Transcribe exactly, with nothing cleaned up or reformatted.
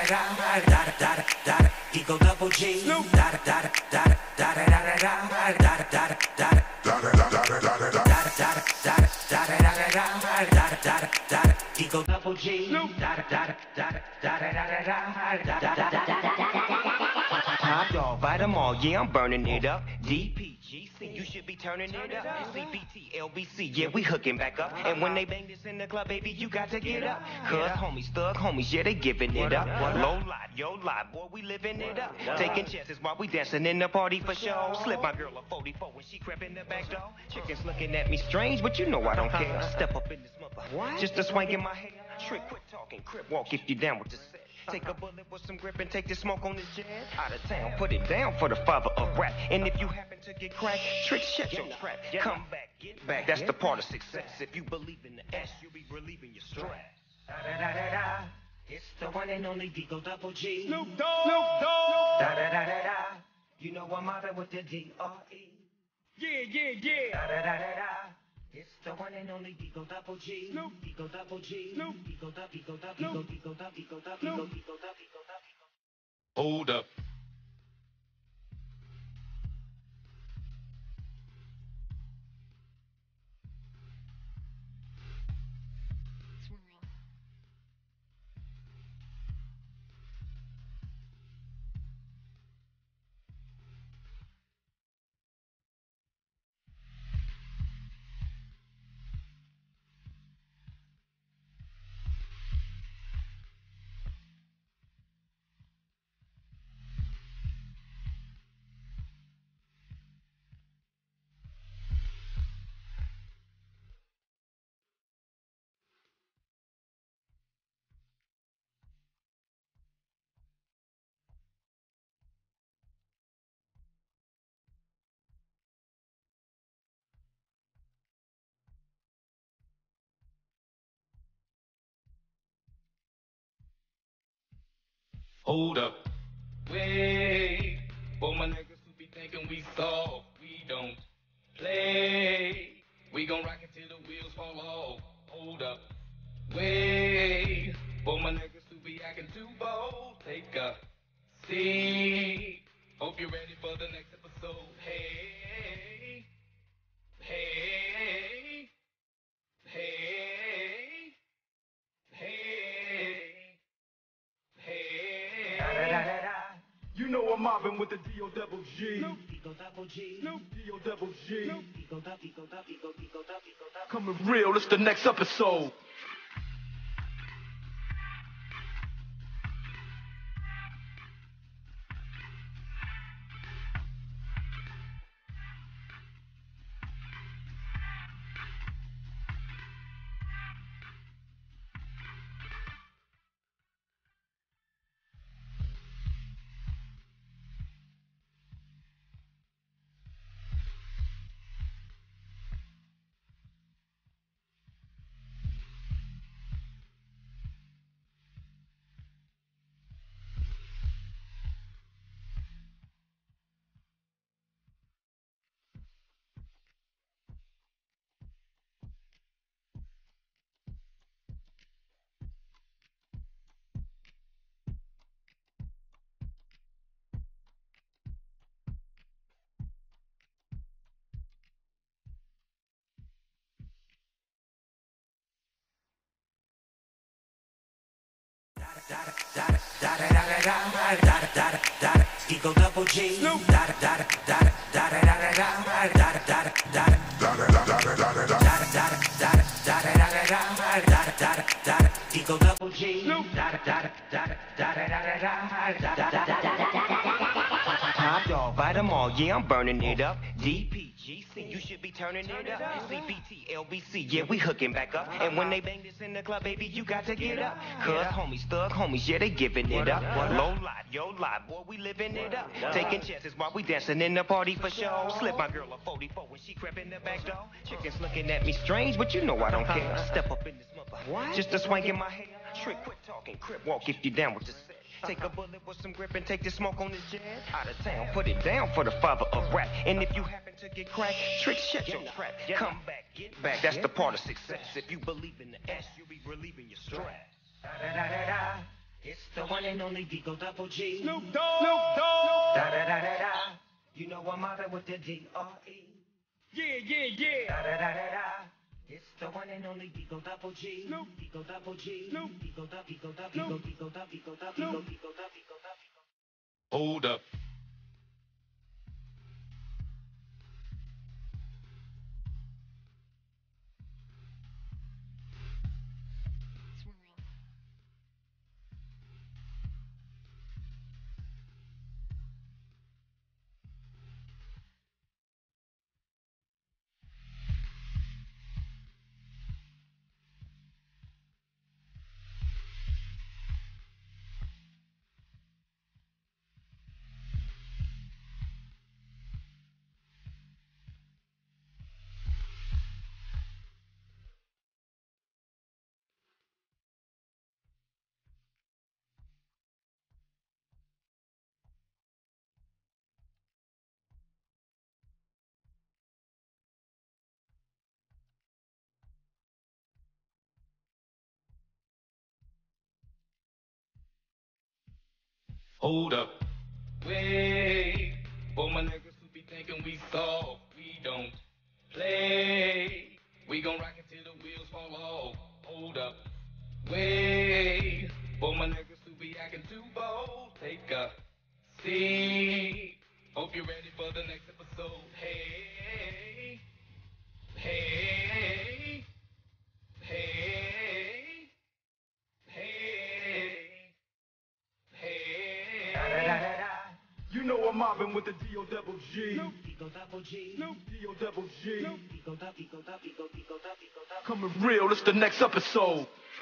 Eagle double G. Da da da da da da da da da da da da. Eagle double G. Da da da da da da da da. Top dog, bite them all, yeah, I'm burning it up. D P G C, you should be turning it up. C V T, L B C, yeah, we hooking back up. And when they bang this in the club, baby, you got to get up. Cuz homies, thug homies, yeah, they giving it up. Low lot, yo lot, boy, we living it up. Taking chances while we dancing in the party for show. Slip my girl a forty-four when she crept in the back door. Chickens looking at me strange, but you know I don't care. Step up in this mother, just a swank in my hair. Trick, quit talking, crip walk if you down with the set. Take a bullet with some grip and take the smoke on this jet. Out of town, put it down for the father of rap. And if you happen to get cracked, trick, shut your trap. Come back, get back, that's the part of success. If you believe in the S, you'll be relieving your stress. Da da da da da. It's the one and only Eagle double G. Snoop Dogg. Snoop Dogg. Da da da da da. You know I'm mobbing with the D R E. Yeah, yeah, yeah. Da da da da da. It's the one and only Eagle double G. Snoop. Eagle double G. Snoop. Eagle double Eagle double Eagle Eagle double Eagle double Eagle Eagle double Eagle double. Hold up. Hold up. Wait, for my niggas who be thinking we soft, we don't play. We gon' rock it till the wheels fall off. Hold up. Wait, for my niggas who be acting too bold, take a seat. Hope you're ready for the next episode. Hey, hey, hey, hey. You know I'm mobbing with the D O double G. Eagle double G. D O double G. Eagle double Eagle double Eagle Eagle double Eagle double. Coming real, it's the next episode. Eagle double G. Da da da da da da da da da da da da. Eagle double G. Da da da da da da da da. Top dog, bite them all, yeah, I'm burning it up. D P G C, you should be turning it up. C V T, L B C, yeah, we hooking back up. And when they bang this in the club, baby, you got to get up. Cuz homies, thug homies, yeah, they giving it up. Low lot, yo lot, boy, we living it up. Taking chances while we dancing in the party for show. Slip my girl a forty-four when she crept in the back door. Chickens looking at me strange, but you know I don't care. Step up in this mother, just a swank in my hair. Trick, quit talking, crip walk if you down with the set. Take a bullet with some grip and take the smoke on this jet. Out of town, put it down for the father of rap. And if you happen to get cracked, trick, shut your trap. Come back, get back, that's the part of success. If you believe in the S, you'll be relieving your stress. Da da da da da. It's the the one and only Digo Double G. Snoop Dogg. Snoop Dogg. Da da da da da. You know I'm mobbing with the D R E. Yeah, yeah, yeah. Da da da da da. It's the one and only Digo Double G. Snoop. Digo Double G. Snoop. Digo Double Digo Double Snoop. Digo Double Digo Double Snoop. Digo Digo Double Digo Double. Hold up. Hold up. Wait. For my niggas who be thinking we soft, we don't play. We gon' rock it till the wheels fall off. Hold up. Wait. For my niggas who be acting too bold, take a seat. Hope you're ready for the next episode. Hey. Hey. Hey. Hey. Hey. You know I'm mobbing with the D O double G. Digo Double G. D O double G. Digo Double Digo Double Digo Digo Double Digo Double. Coming real, it's the next episode.